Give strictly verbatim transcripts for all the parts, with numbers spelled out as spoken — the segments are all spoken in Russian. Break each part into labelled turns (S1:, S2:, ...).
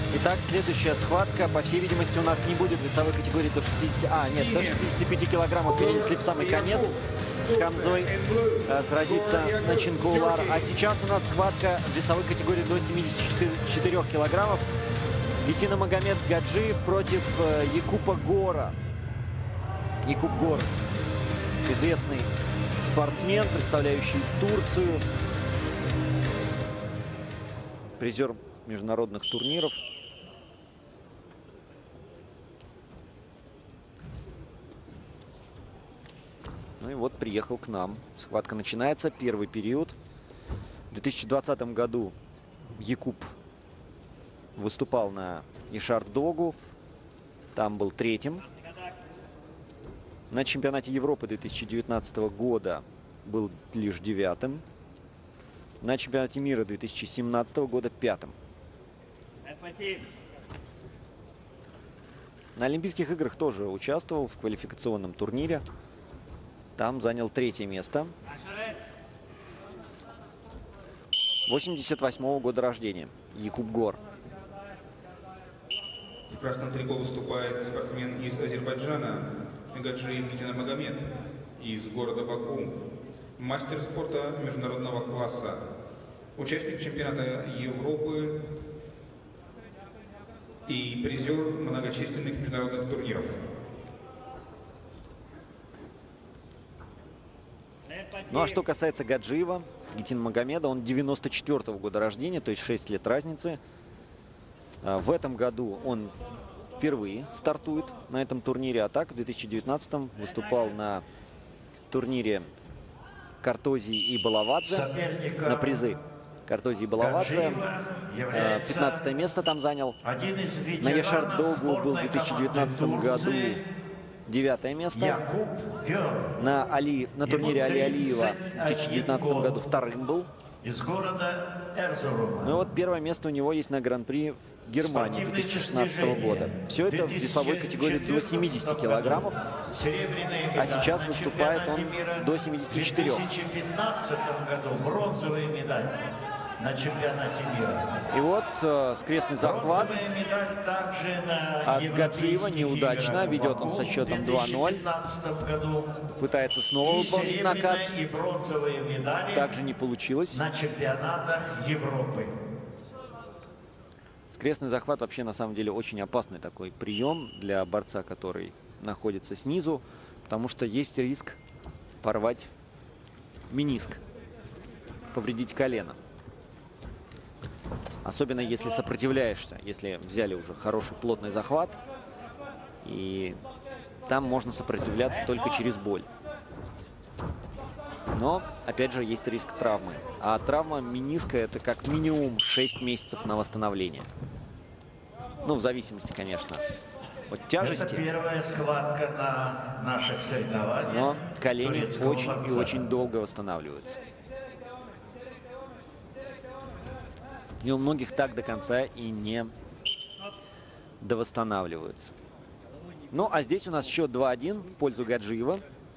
S1: Итак, следующая схватка. По всей видимости, у нас не будет весовой категории до шестидесяти... А, нет, до шестидесяти пяти килограммов перенесли в самый конец. С Хамзой э, сразится Начинкулар. А сейчас у нас схватка в весовой категории до семидесяти четырёх килограммов. Гетиномагомед Гаджиев против э, Якупа Гора. Якуп Гор. Известный спортсмен, представляющий Турцию. Призер международных турниров. Ну и вот приехал к нам. Схватка начинается. Первый период. В две тысячи двадцатом году Якуп выступал на Ишарт-Догу. Там был третьим. На чемпионате Европы две тысячи девятнадцатого года был лишь девятым. На чемпионате мира две тысячи семнадцатого года пятым. На Олимпийских играх тоже участвовал в квалификационном турнире. Там занял третье место. восемьдесят восьмого года рождения. Якуп Гор.
S2: В красном трико выступает спортсмен из Азербайджана Гаджиев Гетиномагомед из города Баку. Мастер спорта международного класса. Участник чемпионата Европы и призер многочисленных международных турниров.
S1: Ну а что касается Гаджиева, Гетиномагомеда, он девяносто четвёртого года рождения, то есть шесть лет разницы. В этом году он впервые стартует на этом турнире, а так в две тысячи девятнадцатом выступал на турнире Картози и Балавадзе на призы. Картози и Балавадзе. пятнадцатое место там занял. На Ишарт-Догу был в две тысячи девятнадцатом году девятое место. На, Али, на турнире Али Алиева в две тысячи девятнадцатом году вторым был.
S3: Из города Эрзурум.
S1: Ну и вот первое место у него есть на Гран-при в Германии две тысячи шестнадцатого года. Все это в весовой категории до семидесяти килограммов. А сейчас выступает он до семидесяти четырёх.
S3: В две тысячи пятнадцатом году бронзовая медаль на чемпионате мира.
S1: И вот э, скрестный захват от Гаджиева неудачно. Ведет он со счетом два ноль. Пытается снова выполнить накат.
S3: И бронзовые медали
S1: также не получилось.
S3: На чемпионатах Европы.
S1: Скрестный захват вообще на самом деле очень опасный такой прием для борца, который находится снизу, потому что есть риск порвать мениск, повредить колено. Особенно если сопротивляешься, если взяли уже хороший плотный захват, и там можно сопротивляться только через боль. Но, опять же, есть риск травмы. А травма мениска – это как минимум шесть месяцев на восстановление. Ну, в зависимости, конечно, от тяжести.
S3: Это первая схватка на наших соревнованиях.
S1: Но колени очень
S3: борца.
S1: и очень долго восстанавливаются. И у многих так до конца и не довосстанавливаются. Ну, а здесь у нас счет два один в пользу Гаджиева.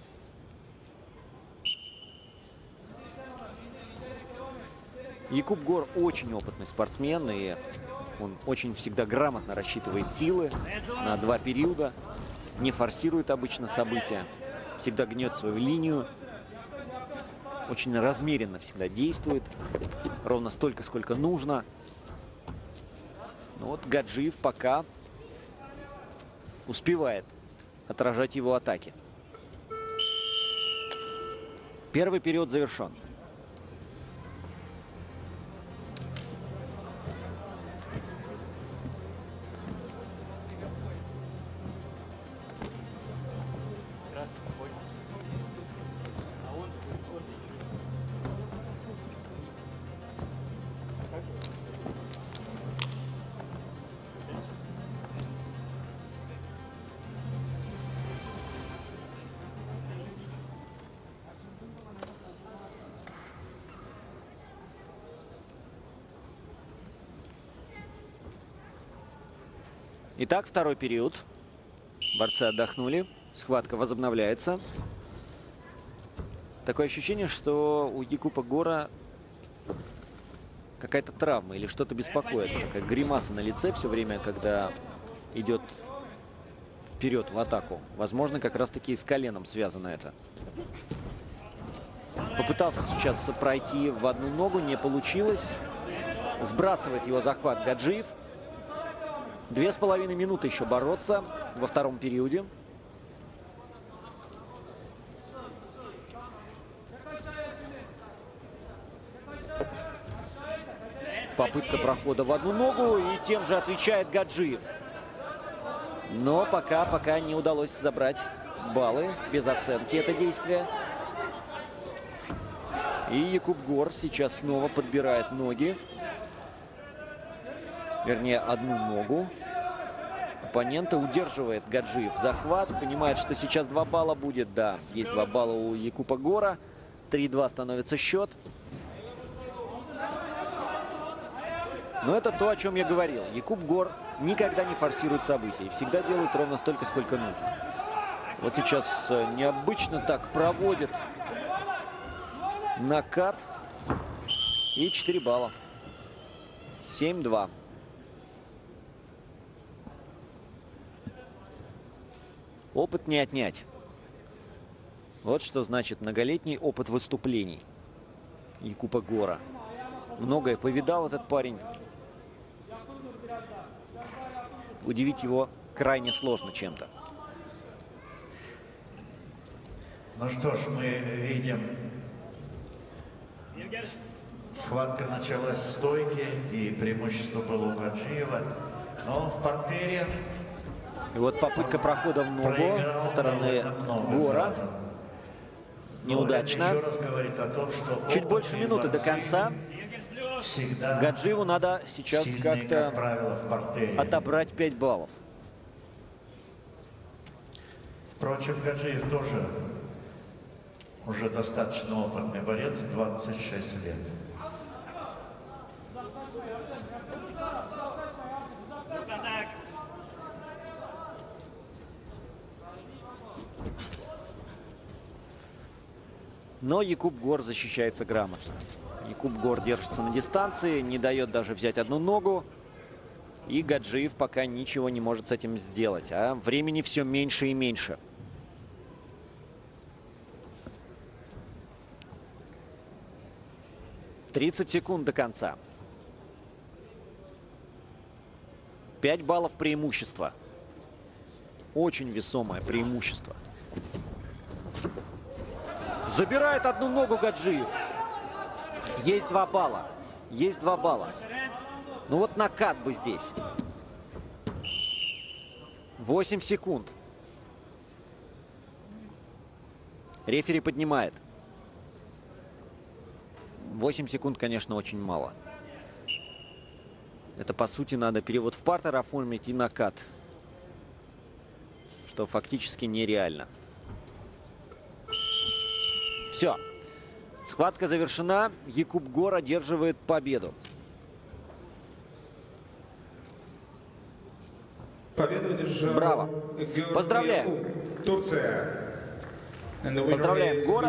S1: Якуп Гор очень опытный спортсмен, и он очень всегда грамотно рассчитывает силы на два периода, не форсирует обычно события, всегда гнет свою линию, очень размеренно всегда действует, ровно столько, сколько нужно. Но вот Гаджиев пока успевает отражать его атаки. Первый период завершен. Итак, второй период. Борцы отдохнули. Схватка возобновляется. Такое ощущение, что у Якупа Гора какая-то травма или что-то беспокоит. Такая гримаса на лице все время, когда идет вперед в атаку. Возможно, как раз-таки с коленом связано это. Попытался сейчас пройти в одну ногу, не получилось. Сбрасывает его захват Гаджиев. Две с половиной минуты еще бороться во втором периоде. Попытка прохода в одну ногу, и тем же отвечает Гаджиев. Но пока, пока не удалось забрать баллы. Без оценки это действие. И Якубгор сейчас снова подбирает ноги. Вернее, одну ногу. Оппонента удерживает Гаджиев захват. Понимает, что сейчас два балла будет. Да, есть два балла у Якубгора. три-два становится счет. Но это то, о чем я говорил. Якубгор никогда не форсирует события. Всегда делает ровно столько, сколько нужно. Вот сейчас необычно так проводит накат. И четыре балла. семь-два. Опыт не отнять. Вот что значит многолетний опыт выступлений Якубгора. Многое повидал этот парень. Удивить его крайне сложно чем-то.
S3: Ну что ж, мы видим, схватка началась в стойке, и преимущество было у Гаджиева. Но в партере...
S1: И вот попытка прохода в ногу со стороны Гора. Неудачно.
S3: Еще раз говорит о том, что
S1: чуть больше минуты до конца. Гаджиеву надо сейчас как-то как отобрать пять баллов.
S3: Впрочем, Гаджиев тоже уже достаточно опытный борец, двадцать шесть лет.
S1: Но Якубгор защищается грамотно. Якубгор держится на дистанции, не дает даже взять одну ногу. И Гаджиев пока ничего не может с этим сделать. А времени все меньше и меньше. тридцать секунд до конца. пять баллов преимущества. Очень весомое преимущество. Забирает одну ногу Гаджиев. Есть два балла. Есть два балла. Ну вот накат бы здесь. восемь секунд. Рефери поднимает. восемь секунд, конечно, очень мало. Это, по сути, надо перевод в партер оформить и накат. Что фактически нереально. Все. Схватка завершена. Якубгор одерживает победу.
S2: Победу одержал
S1: Браво.
S2: Георгий
S1: Поздравляем.
S2: Якуб, Турция.
S1: Поздравляем Гора.